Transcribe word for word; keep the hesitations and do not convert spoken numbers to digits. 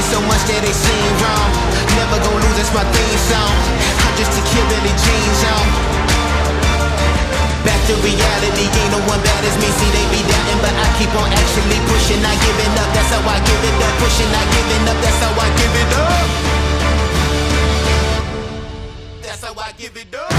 so much that they seem wrong. Never gon' lose, that's my theme song. I'm just a kid with the jeans on. Back to reality, ain't no one bad as me. See, they be doubting, but I keep on actually pushing, not giving up. That's how I give it up. Pushing, not giving up. That's how I give it up. That's how I give it up.